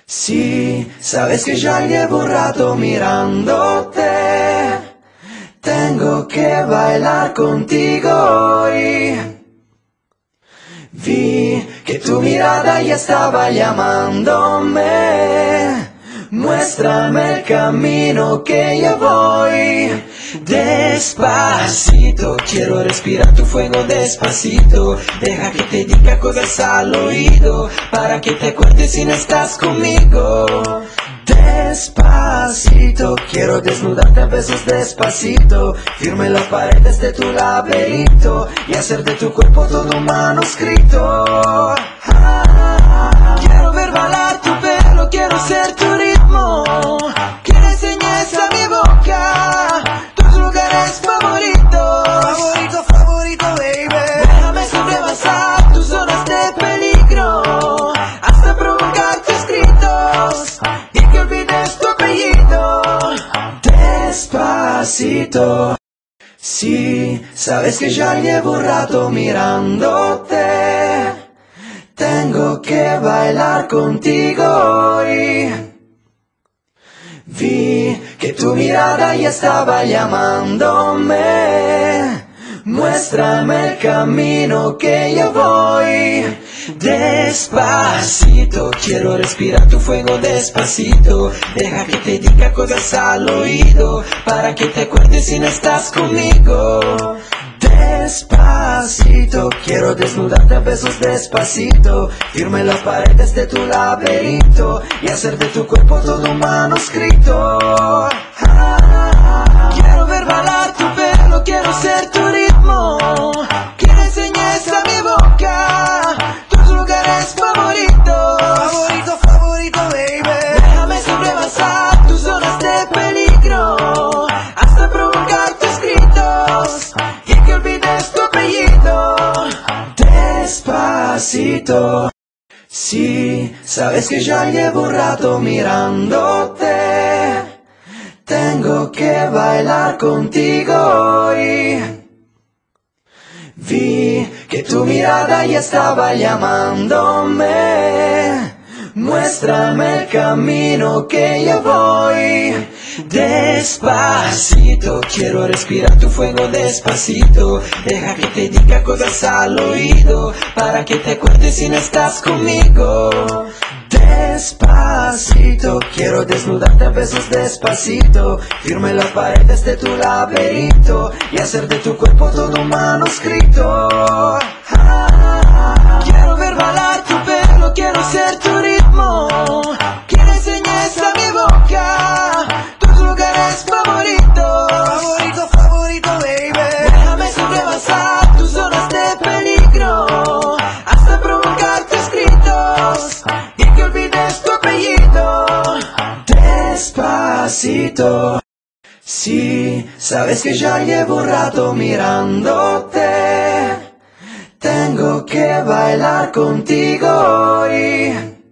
Sí, sabes que ya llevo un rato mirándote. Tengo que bailar contigo hoy. Vi que tu mirada ya estaba llamándome. Muéstrame el camino que ya voy. Despacito, quiero respirar tu fuego despacito. Deja que te diga cosas al oído, para que te acuerdes si no estás conmigo. Despacito, quiero desnudarte a besos despacito. Firme las paredes de tu laberinto y hacer de tu cuerpo todo un manuscrito. Quiero ver bailar tu pelo, quiero ser tu ritmo. Quiero enseñes a mi boca tus lugares favoritos. Favorito, favorito, baby. Déjame sobrepasar tus zonas de peligro, hasta provocar tus gritos y que olvides tu apellido. Despacito. Sí, sabes que ya llevo un rato mirándote. Tengo que bailar contigo hoy. Vi que tu mirada ya estaba llamándome. Muéstrame el camino que ya voy. Despacito, quiero respirar tu fuego despacito. Deja que te diga cosas al oído, para que te acuerdes si no estás conmigo. Despacito, quiero desnudarte a besos despacito. Firme las paredes de tu laberinto y hacer de tu cuerpo todo un manuscrito. Quiero ver bailar tu pelo, quiero ser tu ritmo. Quiero enseñes a mi boca tus lugares favoritos. Favorito, favorito, baby. Déjame sobrepasar tus zonas de peligro, hasta provocar tus gritos y que olvides tu apellido. Despacito. Sí, sabes que ya llevo un rato mirándote. Tengo que bailar contigo hoy. Vi que tu mirada ya estaba llamándome. Muéstrame el camino que ya voy. Despacito, quiero respirar tu fuego despacito. Deja que te diga cosas al oído, para que te acuerdes si no estás conmigo. Despacito, quiero desnudarte a besos despacito. Firme las paredes de tu laberinto y hacer de tu cuerpo todo un manuscrito. Quiero ver bailar tu pelo, quiero ser tu ritmo. Quiero enseñes a mi boca tus lugares favoritos. Favorito, favorito, baby. Déjame sobrepasar tus zonas de peligro, hasta provocar tus gritos y que olvides tu apellido. Despacito. Sí, sabes que ya llevo un rato mirándote. Tengo que bailar contigo hoy.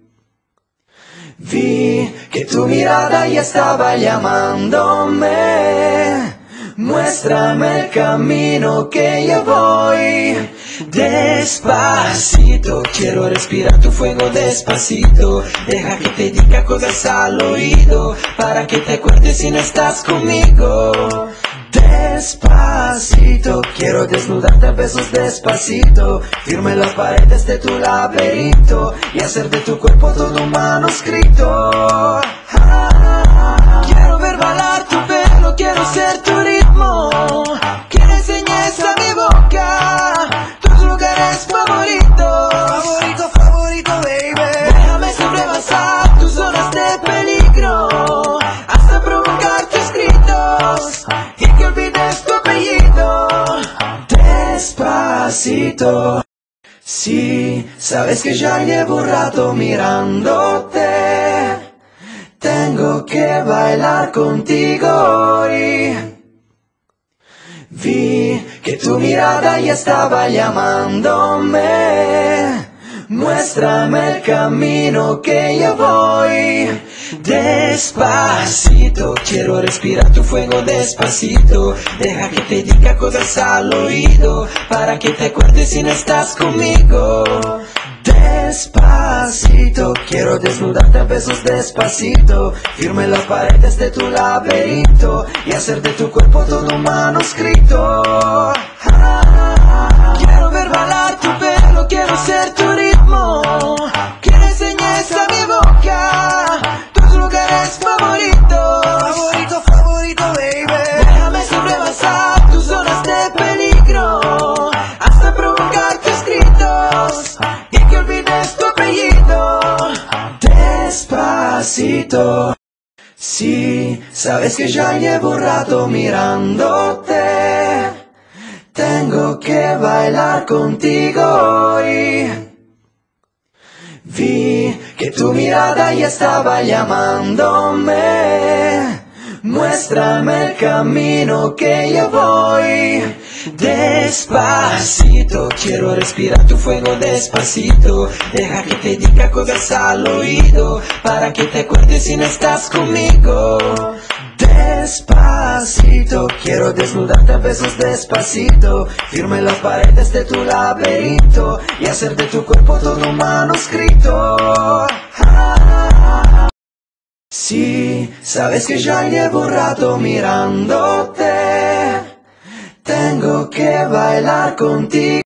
Vi que tu mirada ya estaba llamándome. Muéstrame el camino que ya voy. Despacito, quiero respirar tu fuego despacito. Deja que te diga cosas al oído, para que te acuerdes si no estás conmigo. Despacito, quiero desnudarte a besos despacito. Firme las paredes de tu laberinto y hacer de tu cuerpo todo un manuscrito. Quiero ver bailar tu pelo, quiero ser tu ritmo. Quiero enseñes a mi boca tus lugares favoritos. Favorito, favorito, baby. Déjame sobrepasar tus zonas de peligro, hasta provocar tus gritos y que olvides tu apellido. Despacito. Sí, sabes que ya llevo un rato mirándote. Tengo que bailar contigo hoy. Vi que tu mirada ya estaba llamándome. Muéstrame el camino que ya voy. Despacito, quiero respirar tu fuego despacito. Deja que te diga cosas al oído, para que te acuerdes si no estás conmigo. Despacito, quiero desnudarte a besos despacito, firme en las paredes de tu laberinto y hacer de tu cuerpo todo un manuscrito. Quiero ver bailar tu pelo, quiero ser tu ritmo, que le enseñes a mi boca tus lugares favoritos. Favorito, favorito, baby. Déjame sobrepasar tus zonas de peligro, hasta provocar tus gritos y que olvides tu apellido. Despacito. Sí, sabes que ya llevo un rato mirándote. Tengo que bailar contigo hoy. Vi que tu mirada ya estaba llamándome. Muéstrame el camino que yo voy. Despacito, quiero respirar tu fuego despacito. Deja que te diga cosas al oído, para que te acuerdes si no estás conmigo. Despacito, quiero desnudarte a besos despacito, firme en las paredes de tu laberinto y hacer de tu cuerpo todo un manuscrito. Sí, sabes que ya llevo un rato mirándote. Tengo que bailar contigo.